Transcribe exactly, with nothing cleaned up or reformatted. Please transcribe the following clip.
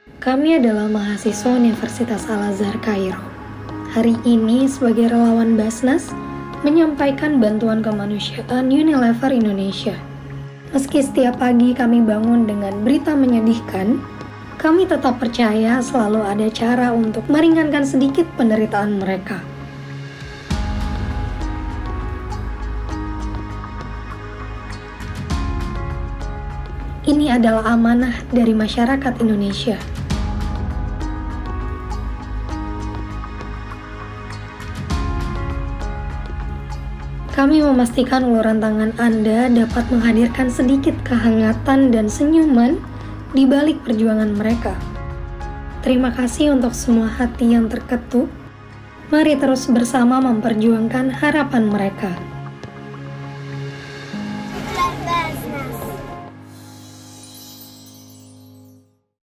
Kami adalah mahasiswa Universitas Al-Azhar Kairo. Hari ini sebagai relawan Basnas menyampaikan bantuan kemanusiaan Unilever Indonesia. Meski setiap pagi kami bangun dengan berita menyedihkan, kami tetap percaya selalu ada cara untuk meringankan sedikit penderitaan mereka. Ini adalah amanah dari masyarakat Indonesia. Kami memastikan uluran tangan Anda dapat menghadirkan sedikit kehangatan dan senyuman di balik perjuangan mereka. Terima kasih untuk semua hati yang terketuk. Mari terus bersama memperjuangkan harapan mereka.